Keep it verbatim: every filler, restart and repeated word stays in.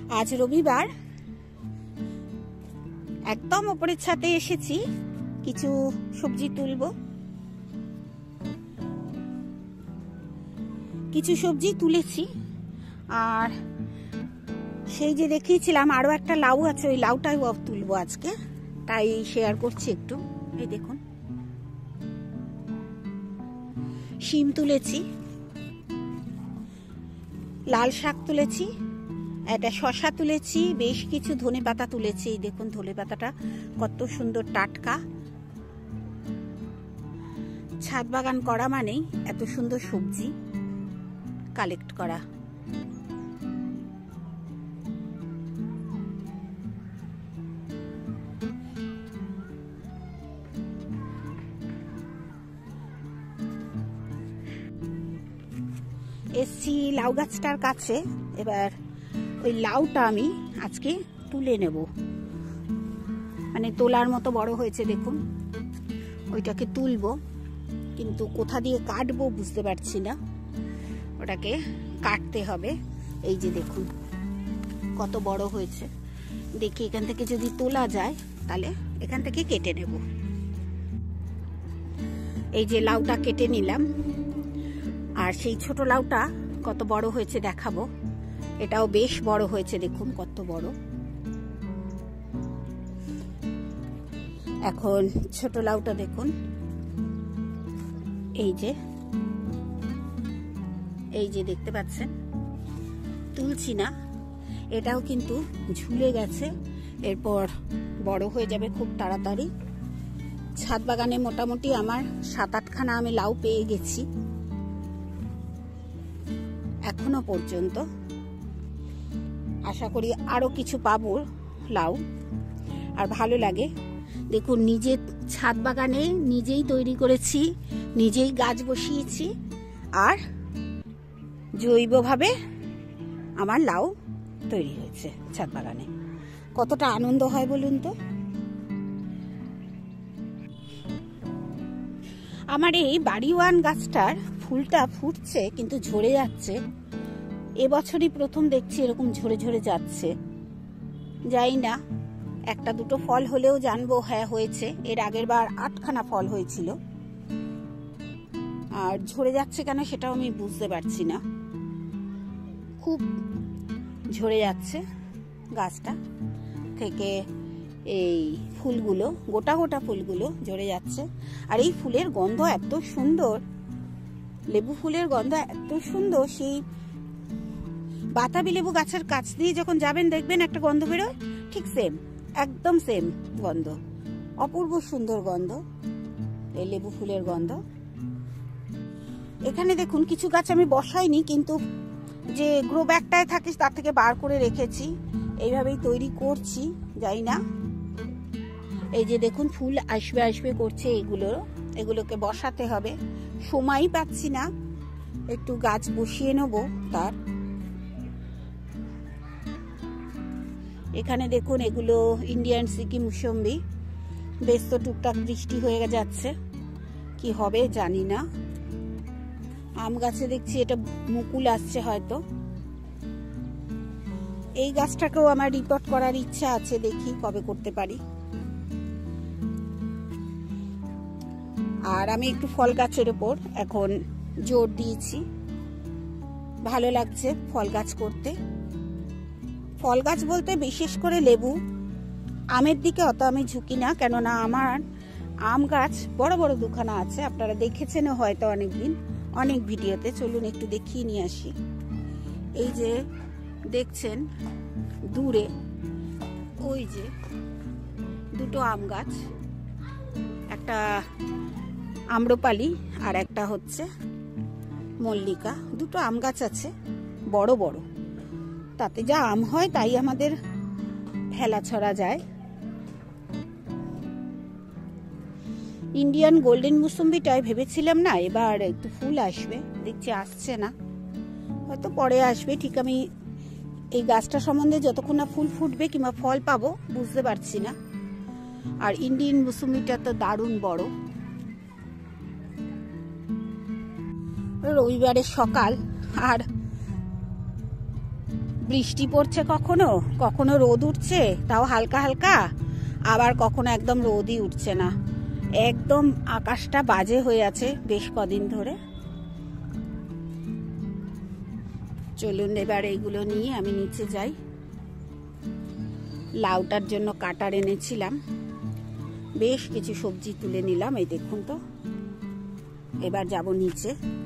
আজ রবিবার, একদম উপরের ছাদে এসেছি, কিছু সবজি তুলবো। কিছু সবজি তুলেছি, আর সেই যে দেখিয়েছিলাম আরো একটা লাউ আছে, ওই লাউটাই তুলবো আজকে, তাই শেয়ার করছি একটু। এই দেখুন, শিম তুলেছি, লাল শাক তুলেছি, একটা শসা তুলেছি, বেশ কিছু ধনে পাতা তুলেছি। এই দেখুন ধনে পাতাটা কত সুন্দর টাটকা। ছাদ বাগান করা মানেই এত সুন্দর সবজি কালেক্ট করা। এসছি লাউ গাছটার কাছে, এবার ওই লাউটা আমি আজকে তুলে নেব। মানে তোলার মতো বড় হয়েছে দেখুন, ওইটাকে তুলবো, কিন্তু কোথা দিয়ে কাটবো বুঝতে পারছি না। ওটাকে কাটতে হবে। এই যে দেখুন কত বড় হয়েছে, দেখি এখান থেকে যদি তোলা যায় তাহলে এখান থেকে কেটে নেব। এই যে লাউটা কেটে নিলাম, আর সেই ছোট লাউটা কত বড় হয়েছে দেখাবো। এটাও বেশ বড় হয়েছে, দেখুন কত বড়। এখন ছোট লাউটা দেখুন, এই যে এই যে দেখতে পাচ্ছেন, তুলছি না, এটাও কিন্তু ঝুলে গেছে, এরপর বড় হয়ে যাবে খুব তাড়াতাড়ি। ছাদ বাগানে মোটামুটি আমার সাত আটখানা আমি লাউ পেয়ে গেছি এখনো পর্যন্ত। আশা করি আরো কিছু পাবো লাউ, আর ভালো লাগে। দেখুন নিজের ছাদ বাগানে নিজেই তৈরি করেছি, নিজেই গাছ বসিয়েছি, আর জৈবভাবে আমার লাউ তৈরি হয়েছে ছাদ বাগানে। কতটা আনন্দ হয় বলুন তো। আমার এই বাড়িওয়ান গাছটার ফুলটা ফুটছে কিন্তু ঝরে যাচ্ছে। এবছরই প্রথম দেখছি এরকম ঝরে ঝরে যাচ্ছে। যাই না, একটা দুটো ফল হলেও জানবো হ্যাঁ হয়েছে। এর আগের বার আটখানা ফল হয়েছিল, আর ঝরে যাচ্ছে কেন সেটাও আমি বুঝতে পারছি না। খুব ঝরে যাচ্ছে গাছটা থেকে, এই ফুলগুলো গোটা গোটা ফুলগুলো ঝরে যাচ্ছে। আর এই ফুলের গন্ধ এত সুন্দর, লেবু ফুলের গন্ধ এত সুন্দর, সেই বাতাবি লেবু গাছের কাছ দিয়ে যখন যাবেন দেখবেন একটা গন্ধ বেরোয়, ঠিক সেম, একদম সেম গন্ধ, অপূর্ব সুন্দর গন্ধ এই লেবু ফুলের গন্ধ। এখানে দেখুন কিছু গাছ আমি বসাইনি, কিন্তু যে গ্রো ব্যাগটায় থাকে তার থেকে বার করে রেখেছি, এইভাবেই তৈরি করছি। যাই না, এই যে দেখুন ফুল আসবে আসবে করছে, এগুলো এগুলোকে বসাতে হবে। সময়ই পাচ্ছি না, একটু গাছ বসিয়ে নেব তার। এখানে দেখুন এগুলো ইন্ডিয়ান সিকি মুসম্বি, বেশ তো টুকটাক বৃষ্টি হয়ে যাচ্ছে, কি হবে জানি না। আম গাছে দেখছি এটা মুকুল আসছে হয়তো। এই গাছটাকেও আমার রিপোর্ট করার ইচ্ছা আছে, দেখি কবে করতে পারি। আর আমি একটু ফল গাছের উপর এখন জোর দিয়েছি, ভালো লাগছে ফল গাছ করতে। ফল গাছ বলতে বিশেষ করে লেবু, আমের দিকে অত আমি ঝুঁকি না, কেননা আমার আম গাছ বড় বড় দুখানা আছে, আপনারা দেখেছেন হয়তো অনেকদিন অনেক ভিডিওতে। চলুন একটু দেখিয়ে নিয়ে আসি। এই যে দেখছেন দূরে ওই যে দুটো আম গাছ, একটা আম্রপালি আর একটা হচ্ছে মল্লিকা, দুটো আম গাছ আছে বড় বড়। তাতে যা আম হয় তাই আমাদের ফেলা ছড়া যায়। ইন্ডিয়ান গোল্ডেন মুসম্বিটাই ভেবেছিলাম না এবার একটু ফুল আসবে, দেখছি আসছে না, হয়তো পরে আসবে। ঠিক আমি এই গাছটা সম্বন্ধে যতক্ষণ না ফুল ফুটবে কিংবা ফল পাবো বুঝতে পারছি না। আর ইন্ডিয়ান মুসম্বিটা তো দারুণ বড়। রবিবারের সকাল, আর বৃষ্টি পড়ছে, কখনো কখনো রোদ উঠছে, তাও হালকা হালকা, আবার কখনো একদম রোদই উঠছে না। একদম আকাশটা বাজে হয়ে আছে বেশ কদিন ধরে। চলুন এবার এইগুলো নিয়ে আমি নিচে যাই। লাউটার জন্য কাটার এনেছিলাম, বেশ কিছু সবজি তুলে নিলাম, এই দেখুন তো। এবার যাব নিচে।